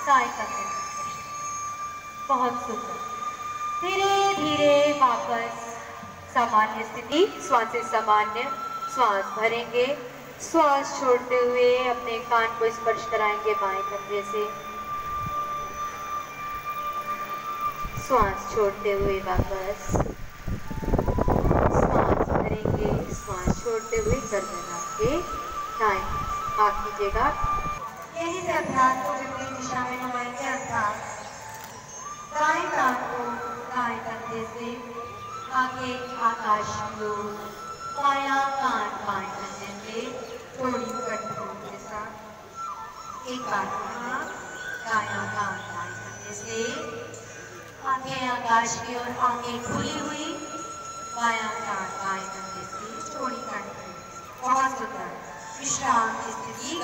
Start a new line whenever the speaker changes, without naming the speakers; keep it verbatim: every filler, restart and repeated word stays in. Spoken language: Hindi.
दाएं कंधे, बहुत सुंदर। धीरे धीरे वापस सामान्य स्थिति, श्वास सामान्य, श्वास भरेंगे, श्वास छोड़ते हुए अपने कान को स्पर्श कराएंगे बाएं कंधे से, श्वास छोड़ते हुए वापस श्वास भरेंगे, श्वास छोड़ते हुए गर्दन आपके दाएं हाथ कीजिएगा। यही से अभ्यास को विपरीत दिशा में घुमाएंगे, अर्थात दाएं कान को दाएं कंधे से आगे आकाश की ओर, बायां कान बाएं कंधे से थोड़ी कंट्रोल के साथ। एक बार यहाँ दायां कान दाएं कंधे से, आंखें आकाश की ओर, आंखें खुली हुई, बायां कान बाएं कंधे से थोड़ी कंट्रोल। बहुत सुंदर विश्राम की स्थिति।